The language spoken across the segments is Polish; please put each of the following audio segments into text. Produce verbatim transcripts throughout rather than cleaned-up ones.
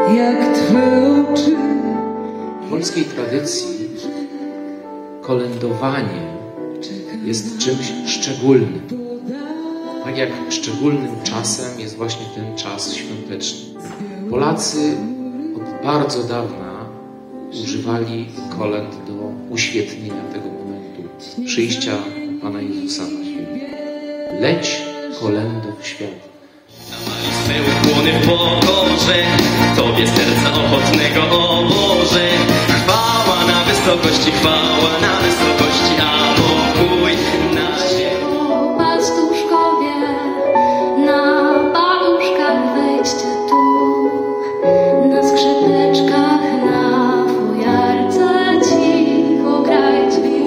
jak twe oczy. W polskiej tradycji kolędowanie jest czymś szczególnym. Tak jak szczególnym czasem jest właśnie ten czas świąteczny. Polacy od bardzo dawna używali kolęd do uświetnienia tego momentu przyjścia Pana Jezusa na świat. Leć kolędo w świat. Swe ukłony w pokorze, Tobie serca ochotnego, o Boże. Chwała na wysokości, chwała na wysokości, a pokój na ziemi. Pastuszkowie, na paluszkach wejdźcie tu, na skrzypeczkach, na fujarce cicho grajcie.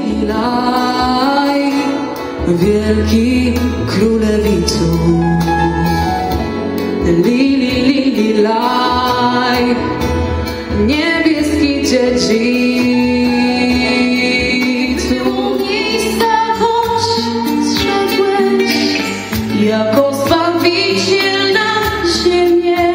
Laj, wielki królewicu, li, li, li, li, laj, niebieski dziedzicu. Miejsca choć zszedłeś, Jako Zbawiciel na ziemię,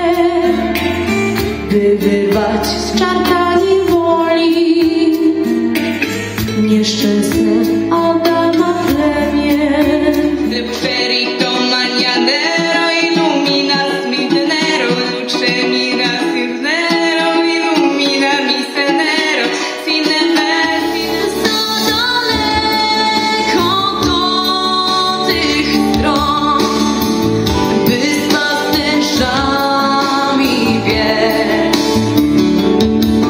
by wyrwać z czarka niewoli nieszczęsne Adama plemię. Perito mañanero, iluminas mi tenero, luce mira sirnero, ilumina mi senero, sin deber, za daleko do tych stron, By z pasterzami biec,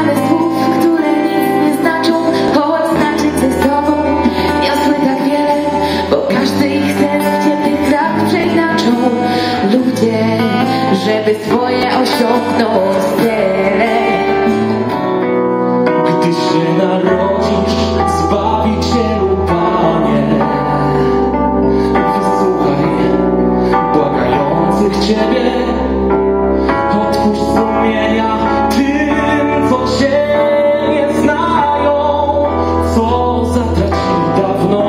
Tyle słów, które nic nie znaczą, choć znaczyć ze sobą niosły tak wiele, bo każdy ich serc w ciebie tak przeinaczą. Ludzie, żeby swoje osiągnąć cele. Gdy się narodzisz, Zbawicielu Panie, wysłuchaj błagających Ciebie, otwórz sumienia tym, co Cię nie znają, co zatracili dawno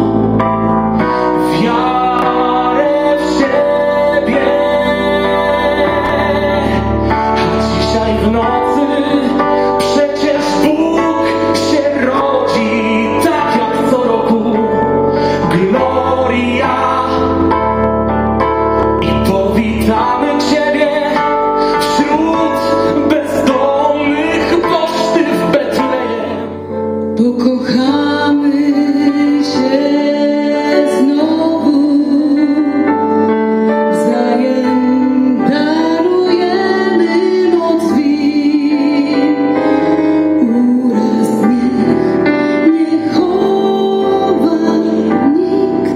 wiarę w siebie. A dzisiaj w nocy przecież Bóg się rodzi, tak jak co roku. Gloria, i powitamy Ciebie wśród bezdomnych poczty w Betlejem. Pokochamy się znowu, wzajem darujemy moc win. Uraz niech nie chowa nikt,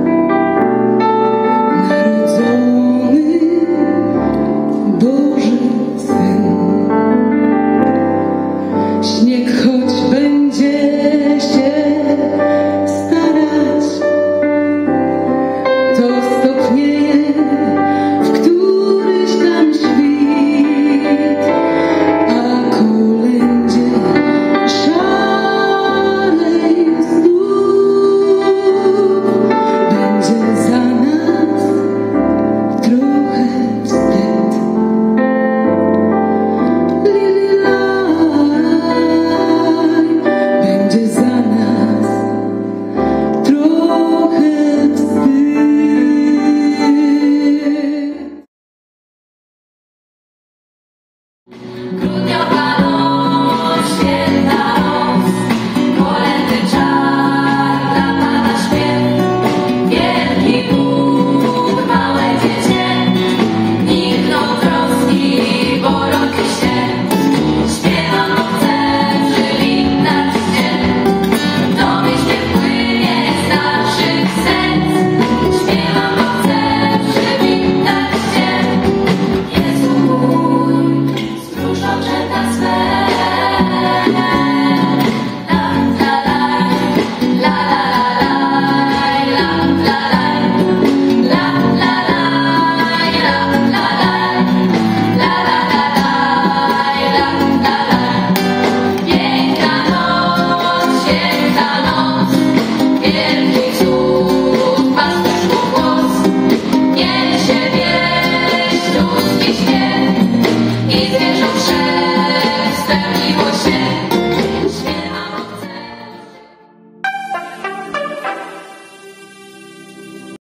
narodzony Boży Syn. Śnieg choć będzie się starać, to stopnieje w któryś tam świt, a kolędzie szarej znów będzie za nas trochę wstyd. Lililaj, będzie za nas trochę wstyd. Grudniowa noc, święta noc, kolędy czar, dla Pana śpiew. Wielki Bóg, małe dziecię, nikną troski, borąki się. Śpiewam, bo chcę przywitać Cię, w domie śpiew płynie z naszych serc. Śpiewam, bo chcę przywitać Cię, Jezu mój, stróż oczeka swe.